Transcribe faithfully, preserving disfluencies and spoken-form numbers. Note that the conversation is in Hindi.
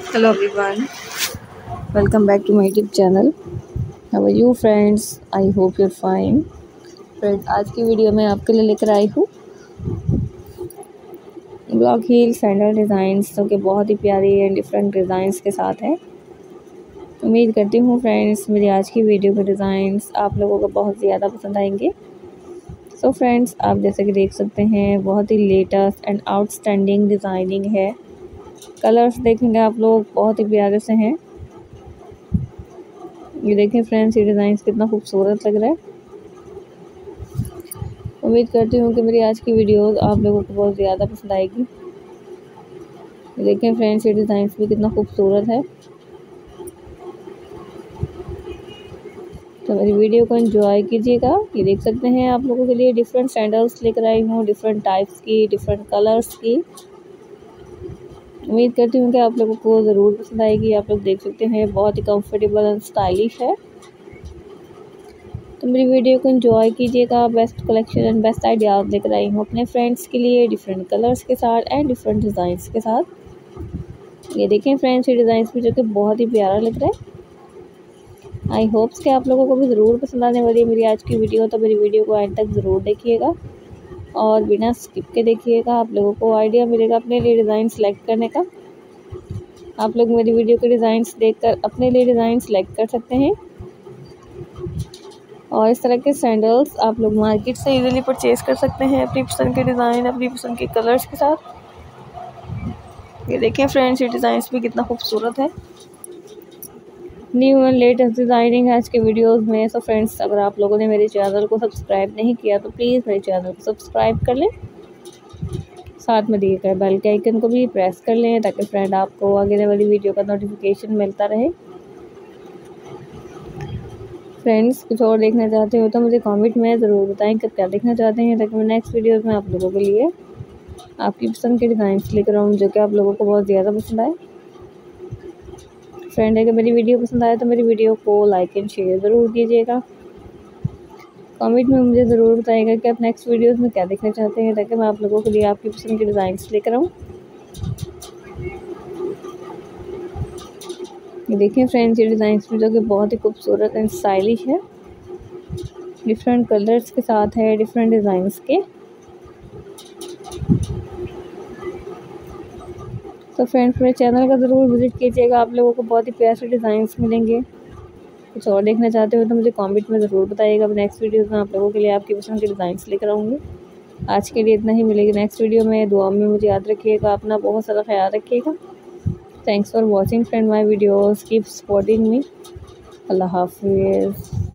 Hello everyone, welcome back to my YouTube channel. How are you friends? I hope you're fine. Friends, आज की वीडियो में आपके लिए लेकर आई हूँ ब्लॉक हील सैंडल डिज़ाइंस, जो कि बहुत ही प्यारी एंड डिफरेंट डिज़ाइंस के साथ है। उम्मीद करती हूँ फ्रेंड्स मेरी आज की वीडियो के डिज़ाइंस आप लोगों को बहुत ज़्यादा पसंद आएंगे। सो so फ्रेंड्स, आप जैसे कि देख सकते हैं बहुत ही लेटेस्ट एंड आउटस्टैंडिंग डिज़ाइनिंग है। कलर्स देखेंगे आप लोग बहुत ही प्यारे से हैं। ये देखें फ्रेंड्स, ये डिज़ाइन कितना खूबसूरत लग रहा है। उम्मीद करती हूँ कि मेरी आज की वीडियोस आप लोगों को बहुत ज़्यादा पसंद आएगी। ये देखें फ्रेंड्स, ये डिज़ाइन भी कितना खूबसूरत है। तो मेरी वीडियो को एंजॉय कीजिएगा। ये देख सकते हैं आप लोगों के लिए डिफरेंट सैंडल्स लेकर आई हूँ, डिफरेंट टाइप्स की, डिफरेंट कलर्स की। उम्मीद करती हूँ कि आप लोगों को ज़रूर पसंद आएगी। आप लोग देख सकते हैं बहुत ही कंफर्टेबल एंड स्टाइलिश है। तो मेरी वीडियो को एंजॉय कीजिएगा। Best collection and best ideas लेकर आई हूँ अपने फ्रेंड्स के लिए, डिफरेंट कलर्स के साथ एंड डिफरेंट डिज़ाइंस के साथ। ये देखें फ्रेंड्स, ये डिज़ाइंस भी जो कि बहुत ही प्यारा लग रहा है। आई होप्स कि आप लोगों को भी ज़रूर पसंद आने वाली है मेरी आज की वीडियो। तो मेरी वीडियो को एंड तक ज़रूर देखिएगा और बिना स्किप के देखिएगा। आप लोगों को आइडिया मिलेगा अपने लिए डिज़ाइन सेलेक्ट करने का। आप लोग मेरी वीडियो के डिज़ाइंस देखकर अपने लिए डिज़ाइन सेलेक्ट कर सकते हैं और इस तरह के सैंडल्स आप लोग मार्केट से इजीली परचेज़ कर सकते हैं अपनी पसंद के डिज़ाइन, अपनी पसंद के कलर्स के साथ। ये देखें फ्रेंड्स, ये डिज़ाइंस भी कितना खूबसूरत है। न्यू एंड लेटेस्ट डिज़ाइनिंग है आज के वीडियोस में। सो फ्रेंड्स, अगर आप लोगों ने मेरे चैनल को सब्सक्राइब नहीं किया तो प्लीज़ मेरे चैनल को सब्सक्राइब कर लें। साथ में दिए गए बेल के आइकन को भी प्रेस कर लें ताकि फ्रेंड आपको आगे वाली वीडियो का नोटिफिकेशन मिलता रहे। फ्रेंड्स, कुछ और देखना चाहते हो तो मुझे कमेंट में ज़रूर बताएं कि क्या देखना चाहते हैं, ताकि मैं नेक्स्ट वीडियोस में आप लोगों के लिए आपकी पसंद के डिज़ाइंस लेकर आऊँ जो कि आप लोगों को बहुत ज़्यादा पसंद आए। फ्रेंड, अगर मेरी वीडियो पसंद आए तो मेरी वीडियो को लाइक एंड शेयर ज़रूर कीजिएगा। कमेंट में मुझे ज़रूर बताइएगा कि आप नेक्स्ट वीडियोस में क्या देखना चाहते हैं, ताकि मैं आप लोगों के लिए आपकी पसंद के डिज़ाइंस लेकर आऊँ। ये देखिए फ्रेंड्स, ये डिज़ाइंस भी जो कि बहुत ही खूबसूरत एंड स्टाइलिश है, डिफरेंट कलर्स के साथ है, डिफरेंट डिज़ाइंस के। तो फ्रेंड्स, मेरे चैनल का ज़रूर विज़िट कीजिएगा। आप लोगों को बहुत ही प्यारे डिज़ाइंस मिलेंगे। कुछ और देखना चाहते हो तो मुझे कमेंट में ज़रूर बताइएगा। नेक्स्ट वीडियो में आप लोगों के लिए आपकी पसंद के डिज़ाइंस लेकर आऊँगी। आज के लिए इतना ही, मिलेगी नेक्स्ट वीडियो में। दुआ में मुझे याद रखिएगा, अपना बहुत सारा ख्याल रखिएगा। Thanks for watching friend my videos. Keep supporting me. Allah Hafiz.